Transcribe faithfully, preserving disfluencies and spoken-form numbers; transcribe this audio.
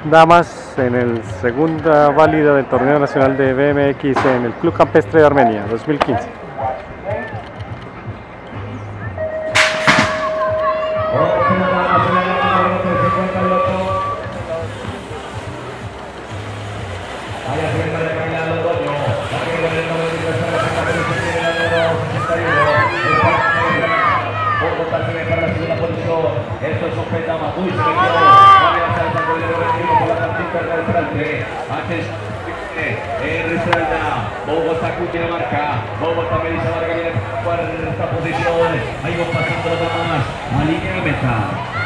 damas en el segunda válida del torneo nacional de B M X en el Club Campestre de Armenia dos mil quince. Esto sujetaba muy serio. Vale, salta con el objetivo por la partida del frente. Antes en Risaralda, Bogotá Cundinamarca, Bogotá Melissa Vargas viene en cuarta posición. Ahí van pasando los demás a línea de meta.